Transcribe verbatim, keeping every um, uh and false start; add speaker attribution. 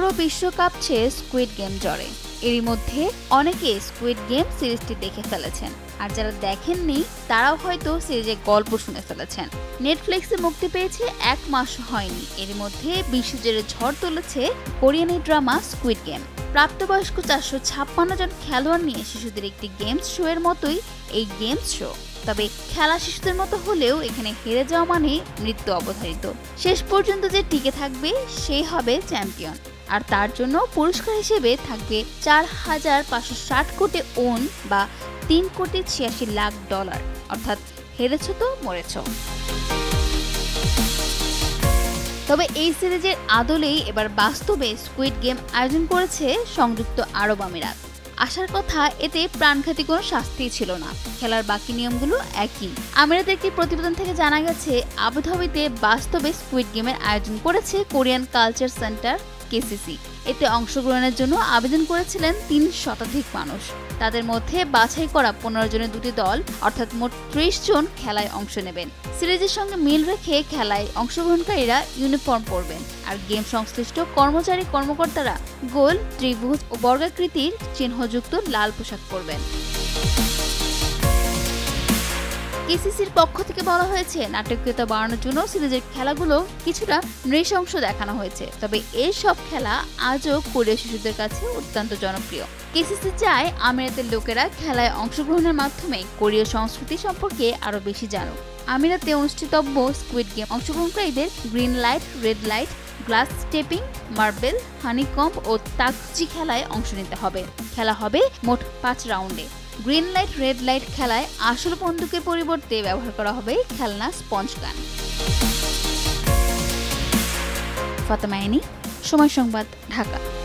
Speaker 1: পুরো বিশ্ব কাঁপছে স্কুইড গেম জ্বরে। এরই মধ্যে অনেকে স্কুইড গেম সিরিজটি দেখে ফেলেছেন, আর যারা দেখেননি তারাও হয়তো সিরিজের গল্প শুনে ফেলেছেন। নেটফ্লিক্সে মুক্তি পেয়েছে এক মাস হয়নি, এর মধ্যে বিশ্বজুড়ে ঝড় তুলেছে কোরিয়ান ড্রামা স্কুইড গেম। প্রাপ্তবয়স্ক চারশো ছাপ্পান্ন জন খেলোয়াড় নিয়ে শিশুদের একটি গেমস শো এর মতোই এই গেমস শো। তবে খেলা শিশুদের মতো হলেও এখানে হেরে যাওয়া মানে মৃত্যু অবধারিত। শেষ পর্যন্ত যে টিকে থাকবে সেই হবে চ্যাম্পিয়ন, আর তার জন্য পুরস্কার হিসেবে থাকবে চার হাজার পাঁচশো ষাট কোটি ওন বা তিন কোটি ছিয়াশি লাখ ডলার। অর্থাৎ হেরেছ তো মরেছ। তবে এই সিরিজের আদলেই এবার বাস্তবে স্কুইড গেম আয়োজন করেছে সংযুক্ত আরব আমিরাত। আসার কথা এতে প্রাণঘাতী কোনো শাস্তি ছিল না, খেলার বাকি নিয়মগুলো একই। আমিরাতের একটি প্রতিবেদন থেকে জানা গেছে আবুধাবিতে বাস্তবে স্কুইড গেমের আয়োজন করেছে কোরিয়ান কালচার সেন্টার কেসিসি। এতে অংশগ্রহণের জন্য আবেদন করেছিলেন তিন শতাধিক মানুষ। তাদের মধ্যে বাছাই করা পনেরো জনের দুটি দল, অর্থাৎ মোট ত্রিশ জন খেলায় অংশ নেবেন। সিরিজের সঙ্গে মিল রেখে খেলায় অংশগ্রহণকারীরা ইউনিফর্ম পরবেন, আর গেম সংশ্লিষ্ট কর্মচারী কর্মকর্তারা গোল, ত্রিভুজ ও বর্গাকৃতির চিহ্নযুক্ত লাল পোশাক পরবেন। কেসিসির পক্ষ থেকে বলা হয়েছে নাটকীয়তা বাড়ানোর জন্য সিরিজের খেলাগুলো কিছুটা নৃশংস দেখানো হয়েছে, তবে এই সব খেলা আজও কোরীয় শিশুদের কাছে অত্যন্ত জনপ্রিয়। কেসিসি চায় আমিরাতের লোকেরা খেলায় অংশগ্রহণের মাধ্যমে কোরীয় সংস্কৃতি সম্পর্কে আরো বেশি জানুক। আমিরাতে অনুষ্ঠিতব্য স্কুইড গেম অংশগ্রহণকারীদের green light, red light, glass stepping, marble, honeycomb ও তাকজি খেলায় অংশ নিতে হবে। খেলা হবে মোট পাঁচ রাউন্ডে। গ্রিন লাইট, রেড লাইট খেলায় আসল বন্দুকের পরিবর্তে ব্যবহার করা হবে খেলনা স্পঞ্জ গান। ফাতেমা আইনি, সময় সংবাদ, ঢাকা।